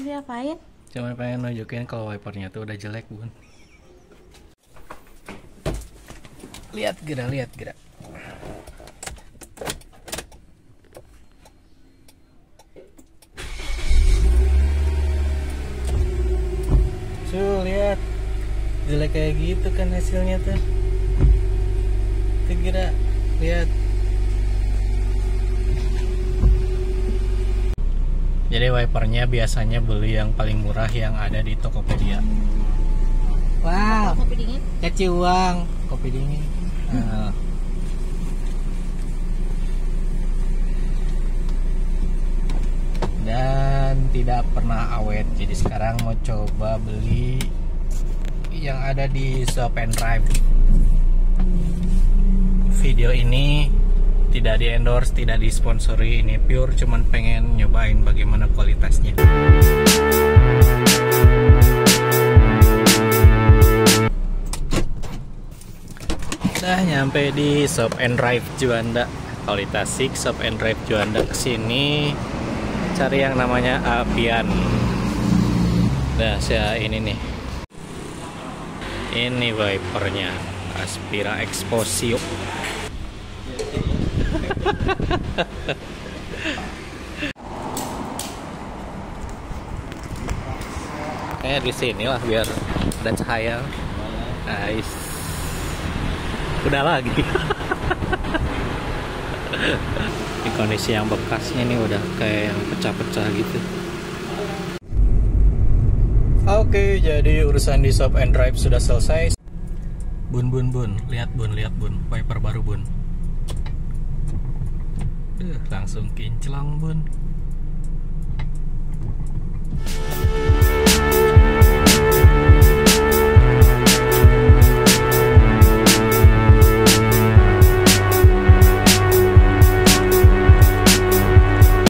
Diapain? Cuman pengen nunjukin kalau wipernya tuh udah jelek, Bun. Lihat gerak. Tuh, lihat. Jelek kayak gitu kan hasilnya tuh. Tuh gerak, lihat. Jadi wipernya biasanya beli yang paling murah yang ada di Tokopedia. Wow, Kopi dingin? keci uang, kopi dingin. Nah. Dan tidak pernah awet. Jadi sekarang mau coba beli yang ada di Shop and Drive. Video ini tidak di endorse, tidak disponsori, ini pure cuman pengen nyobain bagaimana kualitasnya. Udah nyampe di Shop and Drive Juanda. Kalau di Tasik Shop and Drive Juanda kesini cari yang namanya Apian. Nah, saya ini nih. Ini wipernya Aspira Exposio. Kayaknya di sini lah biar ada cahaya. Nice. Udah lagi. Di kondisi yang bekasnya nih udah kayak yang pecah-pecah gitu. Oke, jadi urusan di Shop and Drive sudah selesai. Bun, lihat bun, wiper baru bun. Langsung kinclong bun.